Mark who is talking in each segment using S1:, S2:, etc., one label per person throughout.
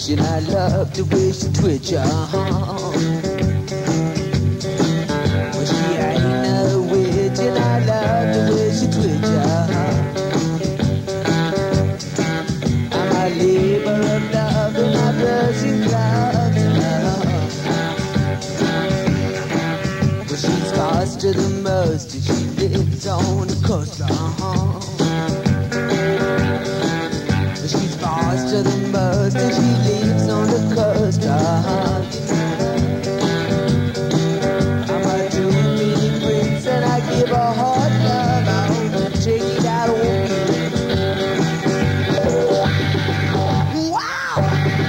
S1: witch, and I love the way she twitch, Well, she ain't no witch, and I love the way she twitch, I'm a labor of love in my blushing gloves, Well, she's faster than most, and she lives on the coast, She's faster than most, and she lives on the coast, I'm a two-minute prince, and I give her hard love. I hope to take it out on me. Wow!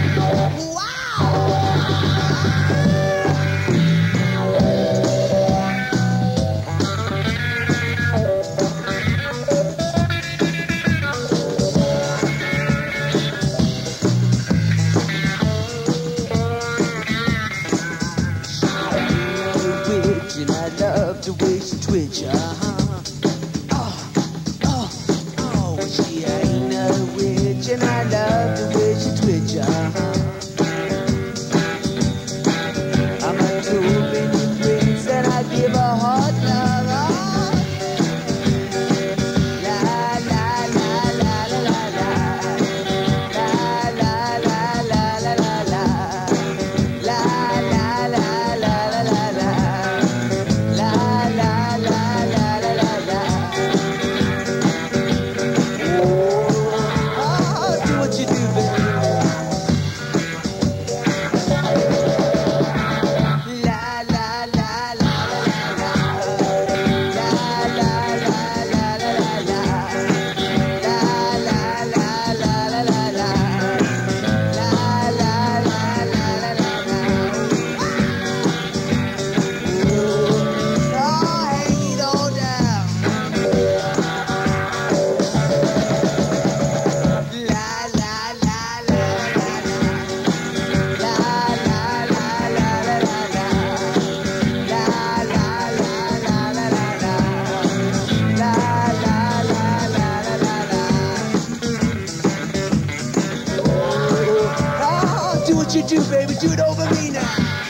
S1: And I love the way she twitch, she ain't no witch, and I love the way she twitch, I'm a two-minute prince, and I give her hard love, La la la la la la la, la la la la la la, la la la la la la la. Do what you do, baby. Do it over me now.